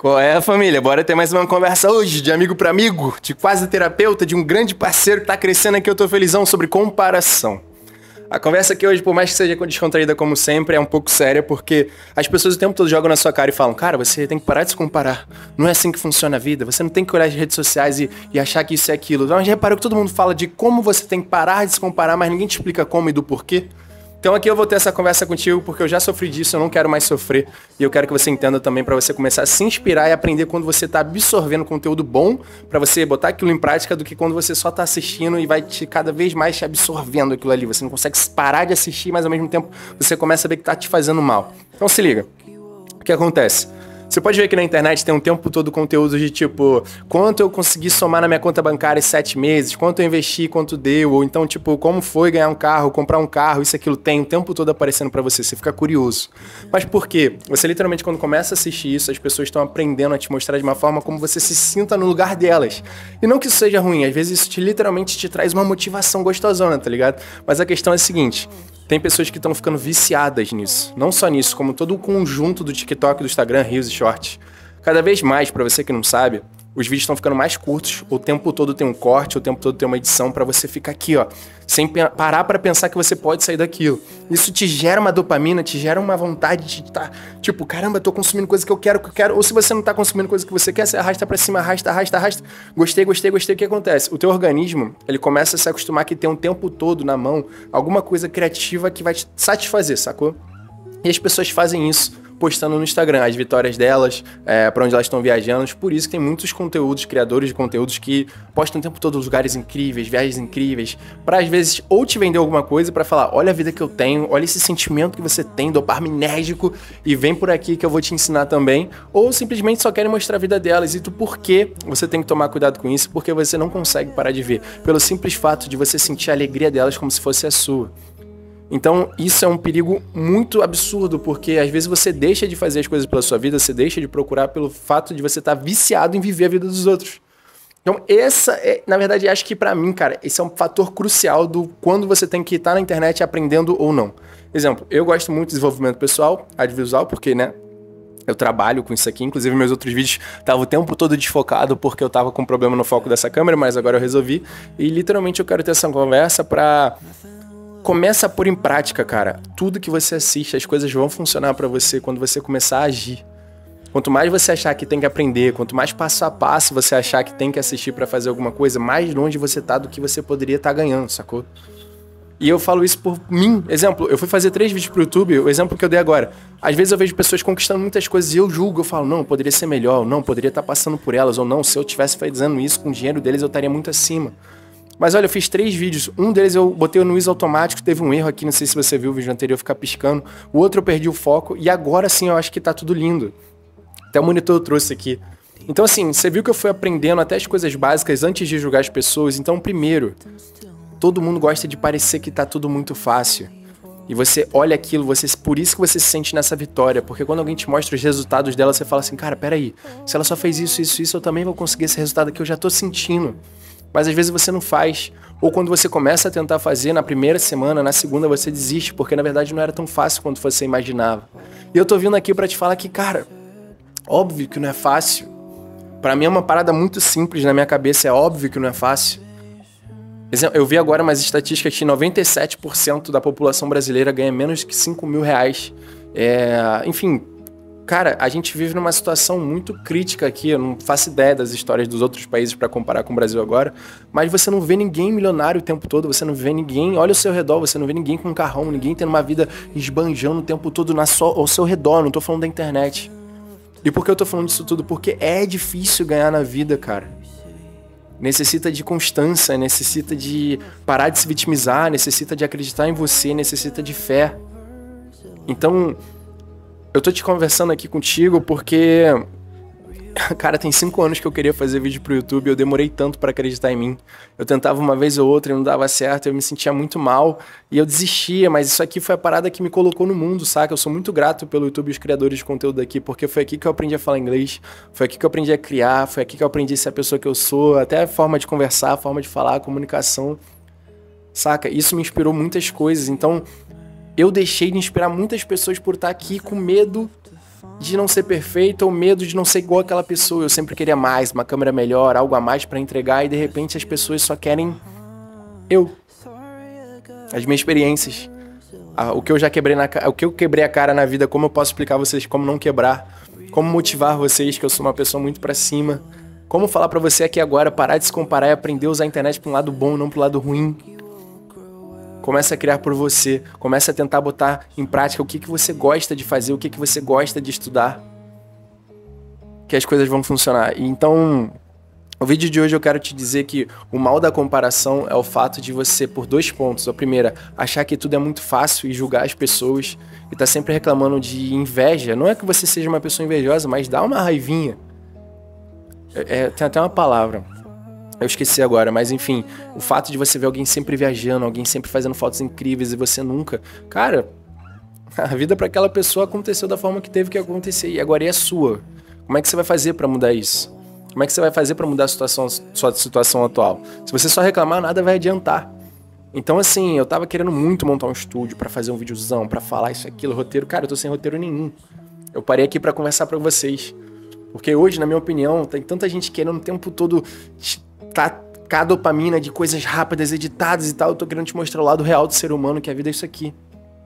Qual é, família? Bora ter mais uma conversa hoje, de amigo para amigo, de quase terapeuta, de um grande parceiro que tá crescendo aqui, eu tô felizão, sobre comparação. A conversa aqui hoje, por mais que seja descontraída como sempre, é um pouco séria, porque as pessoas o tempo todo jogam na sua cara e falam: cara, você tem que parar de se comparar, não é assim que funciona a vida, você não tem que olhar as redes sociais e achar que isso é aquilo. Então, a gente reparou que todo mundo fala de como você tem que parar de se comparar, mas ninguém te explica como e do porquê. Então aqui eu vou ter essa conversa contigo porque eu já sofri disso, eu não quero mais sofrer. E eu quero que você entenda também para você começar a se inspirar e aprender quando você tá absorvendo conteúdo bom, para você botar aquilo em prática, do que quando você só tá assistindo e vai cada vez mais te absorvendo aquilo ali. Você não consegue parar de assistir, mas ao mesmo tempo você começa a ver que tá te fazendo mal. Então se liga. O que acontece? Você pode ver que na internet tem um tempo todo conteúdo de tipo, quanto eu consegui somar na minha conta bancária em 7 meses, quanto eu investi, quanto deu, ou então tipo, como foi ganhar um carro, comprar um carro, isso, aquilo, tem o tempo todo aparecendo pra você, você fica curioso. Mas por quê? Você literalmente quando começa a assistir isso, as pessoas estão aprendendo a te mostrar de uma forma como você se sinta no lugar delas. E não que isso seja ruim, às vezes isso literalmente te traz uma motivação gostosona, tá ligado? Mas a questão é a seguinte: tem pessoas que estão ficando viciadas nisso. Não só nisso, como todo o conjunto do TikTok, do Instagram, Reels e Shorts. Cada vez mais, pra você que não sabe, os vídeos estão ficando mais curtos, o tempo todo tem um corte, o tempo todo tem uma edição pra você ficar aqui, ó, sem parar pra pensar que você pode sair daquilo. Isso te gera uma dopamina, te gera uma vontade de estar, tipo, caramba, tô consumindo coisa que eu quero. Ou se você não tá consumindo coisa que você quer, você arrasta pra cima, arrasta. Gostei. O que acontece? O teu organismo, ele começa a se acostumar que tem um tempo todo na mão alguma coisa criativa que vai te satisfazer, sacou? E as pessoas fazem isso postando no Instagram as vitórias delas, pra onde elas estão viajando. Por isso que tem muitos conteúdos, criadores de conteúdos que postam o tempo todo lugares incríveis, viagens incríveis, pra às vezes ou te vender alguma coisa pra falar: olha a vida que eu tenho, olha esse sentimento que você tem, dopaminérgico, e vem por aqui que eu vou te ensinar também. Ou simplesmente só querem mostrar a vida delas. E tu, por que você tem que tomar cuidado com isso? Porque você não consegue parar de ver, pelo simples fato de você sentir a alegria delas como se fosse a sua. Então isso é um perigo muito absurdo, porque às vezes você deixa de fazer as coisas pela sua vida, você deixa de procurar pelo fato de você estar viciado em viver a vida dos outros. Então essa é, na verdade, acho que pra mim, cara, esse é um fator crucial do quando você tem que estar na internet aprendendo ou não. Exemplo, eu gosto muito de desenvolvimento pessoal, audiovisual, porque, né, eu trabalho com isso aqui. Inclusive meus outros vídeos estavam o tempo todo desfocado porque eu tava com problema no foco dessa câmera, mas agora eu resolvi. E literalmente eu quero ter essa conversa pra... Começa a pôr em prática, cara. Tudo que você assiste, as coisas vão funcionar pra você quando você começar a agir. Quanto mais você achar que tem que aprender, quanto mais passo a passo você achar que tem que assistir pra fazer alguma coisa, mais longe você tá do que você poderia estar ganhando, sacou? E eu falo isso por mim. Exemplo, eu fui fazer 3 vídeos pro YouTube, o exemplo que eu dei agora. Às vezes eu vejo pessoas conquistando muitas coisas e eu julgo, eu falo: não, poderia ser melhor, não, poderia estar passando por elas, ou não, se eu tivesse fazendo isso com o dinheiro deles eu estaria muito acima. Mas olha, eu fiz 3 vídeos. Um deles eu botei no ISO automático, teve um erro aqui, não sei se você viu o vídeo anterior ficar piscando. O outro eu perdi o foco e agora sim eu acho que tá tudo lindo. Até o monitor eu trouxe aqui. Então assim, você viu que eu fui aprendendo até as coisas básicas antes de julgar as pessoas. Então primeiro, todo mundo gosta de parecer que tá tudo muito fácil. E você olha aquilo, por isso que você se sente nessa vitória. Porque quando alguém te mostra os resultados dela, você fala assim: cara, peraí, se ela só fez isso, eu também vou conseguir esse resultado aqui, eu já tô sentindo. Mas às vezes você não faz. Ou quando você começa a tentar fazer, na primeira semana, na segunda você desiste, porque na verdade não era tão fácil quanto você imaginava. E eu tô vindo aqui pra te falar que, cara, óbvio que não é fácil. Pra mim é uma parada muito simples na minha cabeça, é óbvio que não é fácil. Eu vi agora umas estatísticas que 97% da população brasileira ganha menos que 5 mil reais. Enfim... Cara, a gente vive numa situação muito crítica aqui. Eu não faço ideia das histórias dos outros países pra comparar com o Brasil agora, mas você não vê ninguém milionário o tempo todo, você não vê ninguém, olha ao seu redor, você não vê ninguém com um carrão, ninguém tendo uma vida esbanjando o tempo todo ao seu redor. Não tô falando da internet. E por que eu tô falando disso tudo? Porque é difícil ganhar na vida, cara. Necessita de constância, necessita de parar de se vitimizar, necessita de acreditar em você, necessita de fé. Então... eu tô te conversando aqui contigo porque, cara, tem 5 anos que eu queria fazer vídeo pro YouTube, eu demorei tanto pra acreditar em mim. Eu tentava uma vez ou outra e não dava certo, eu me sentia muito mal e eu desistia, mas isso aqui foi a parada que me colocou no mundo, saca? Eu sou muito grato pelo YouTube e os criadores de conteúdo daqui, porque foi aqui que eu aprendi a falar inglês, foi aqui que eu aprendi a criar, foi aqui que eu aprendi a ser a pessoa que eu sou, até a forma de conversar, a forma de falar, a comunicação, saca? Isso me inspirou muitas coisas, então... eu deixei de inspirar muitas pessoas por estar aqui com medo de não ser perfeito ou medo de não ser igual àquela pessoa. Eu sempre queria mais, uma câmera melhor, algo a mais pra entregar, e de repente as pessoas só querem eu. As minhas experiências. O que eu já quebrei o que eu quebrei a cara na vida, como eu posso explicar a vocês como não quebrar, como motivar vocês, que eu sou uma pessoa muito pra cima, como falar pra você aqui agora, parar de se comparar e aprender a usar a internet pra um lado bom, não pro lado ruim. Comece a criar por você, comece a tentar botar em prática o que você gosta de fazer, o que você gosta de estudar, que as coisas vão funcionar. E então, o vídeo de hoje eu quero te dizer que o mal da comparação é o fato de você, por 2 pontos. A primeira, achar que tudo é muito fácil e julgar as pessoas e tá sempre reclamando de inveja. Não é que você seja uma pessoa invejosa, mas dá uma raivinha. Tem até uma palavra, eu esqueci agora, mas enfim, o fato de você ver alguém sempre viajando, alguém sempre fazendo fotos incríveis e você nunca... Cara, a vida para aquela pessoa aconteceu da forma que teve que acontecer e agora é sua. Como é que você vai fazer para mudar isso? Como é que você vai fazer para mudar sua situação atual? Se você só reclamar, nada vai adiantar. Então assim, eu tava querendo muito montar um estúdio para fazer um videozão, para falar isso, aquilo, roteiro. Cara, eu tô sem roteiro nenhum. Eu parei aqui para conversar para vocês. Porque hoje, na minha opinião, tem tanta gente querendo o tempo todo tacar a dopamina de coisas rápidas, editadas e tal. Eu tô querendo te mostrar o lado real do ser humano, que a vida é isso aqui.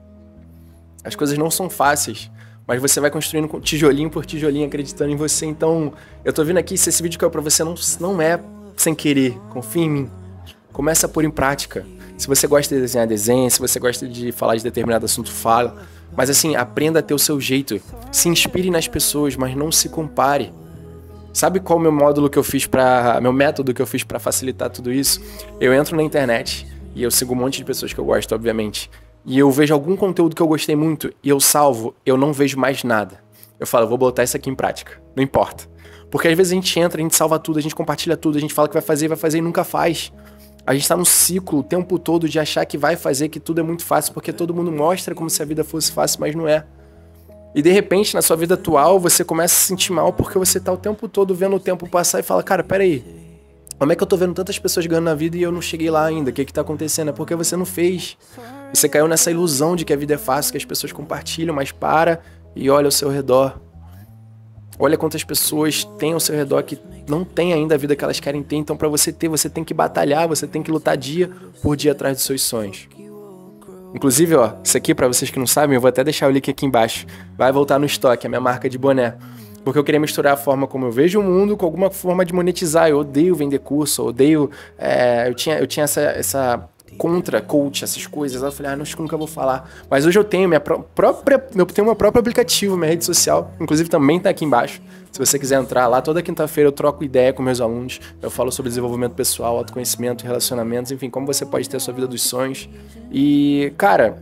As coisas não são fáceis, mas você vai construindo tijolinho por tijolinho, acreditando em você. Então, eu tô vindo aqui, se esse vídeo caiu pra você, não é sem querer. Confia em mim. Começa a pôr em prática. Se você gosta de desenhar, desenha. Se você gosta de falar de determinado assunto, fala. Mas assim, aprenda a ter o seu jeito. Se inspire nas pessoas, mas não se compare. Sabe qual é o meu módulo que eu fiz meu método que eu fiz pra facilitar tudo isso? Eu entro na internet e eu sigo um monte de pessoas que eu gosto, obviamente. E eu vejo algum conteúdo que eu gostei muito e eu salvo, eu não vejo mais nada. Eu falo, eu vou botar isso aqui em prática. Não importa. Porque às vezes a gente entra, a gente salva tudo, a gente compartilha tudo, a gente fala que vai fazer e nunca faz. A gente tá num ciclo o tempo todo de achar que vai fazer, que tudo é muito fácil, porque todo mundo mostra como se a vida fosse fácil, mas não é. E de repente, na sua vida atual, você começa a se sentir mal porque você tá o tempo todo vendo o tempo passar e fala, cara, peraí, como é que eu tô vendo tantas pessoas ganhando na vida e eu não cheguei lá ainda? O que tá acontecendo? É porque você não fez. Você caiu nessa ilusão de que a vida é fácil, que as pessoas compartilham, mas para e olha ao seu redor. Olha quantas pessoas tem ao seu redor que não tem ainda a vida que elas querem ter. Então, pra você ter, você tem que batalhar, você tem que lutar dia por dia atrás dos seus sonhos. Inclusive, ó, isso aqui, pra vocês que não sabem, eu vou até deixar o link aqui embaixo. Vai voltar no estoque, a minha marca de boné. Porque eu queria misturar a forma como eu vejo o mundo com alguma forma de monetizar. Eu odeio vender curso, eu odeio... eu tinha essa contra coach, essas coisas. Aí eu falei, acho que nunca vou falar. Mas hoje eu tenho meu próprio aplicativo, minha rede social. Inclusive também tá aqui embaixo. Se você quiser entrar lá, toda quinta-feira eu troco ideia com meus alunos. Eu falo sobre desenvolvimento pessoal, autoconhecimento, relacionamentos, enfim, como você pode ter a sua vida dos sonhos. E, cara,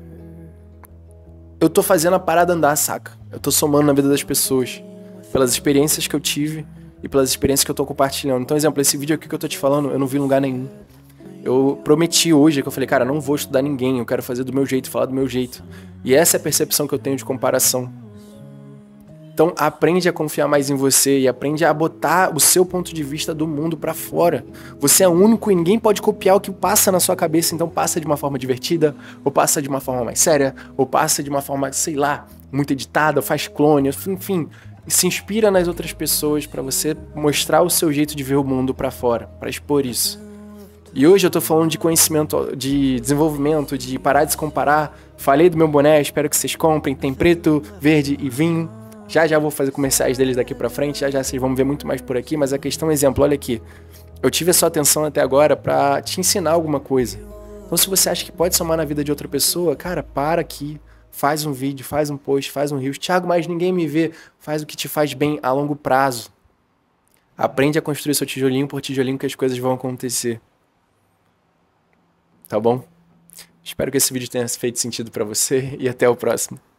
eu tô fazendo a parada andar, saca? Eu tô somando na vida das pessoas, pelas experiências que eu tive e pelas experiências que eu tô compartilhando. Então, exemplo, esse vídeo aqui que eu tô te falando, eu não vi em lugar nenhum. Eu prometi hoje que eu falei, cara, não vou estudar ninguém, eu quero fazer do meu jeito, falar do meu jeito. E essa é a percepção que eu tenho de comparação. Então, aprende a confiar mais em você e aprende a botar o seu ponto de vista do mundo pra fora. Você é único e ninguém pode copiar o que passa na sua cabeça, então passa de uma forma divertida, ou passa de uma forma mais séria, ou passa de uma forma, sei lá, muito editada, faz clone, enfim. Se inspira nas outras pessoas pra você mostrar o seu jeito de ver o mundo pra fora, pra expor isso. E hoje eu tô falando de conhecimento, de desenvolvimento, de parar de se comparar. Falei do meu boné, espero que vocês comprem. Tem preto, verde e vinho. Já vou fazer comerciais deles daqui pra frente. Já vocês vão ver muito mais por aqui. Mas a questão, exemplo, olha aqui. Eu tive a sua atenção até agora pra te ensinar alguma coisa. Então se você acha que pode somar na vida de outra pessoa, cara, para aqui. Faz um vídeo, faz um post, faz um reels. Thiago, mas ninguém me vê. Faz o que te faz bem a longo prazo. Aprende a construir seu tijolinho por tijolinho que as coisas vão acontecer. Tá bom? Espero que esse vídeo tenha feito sentido pra você e até o próximo.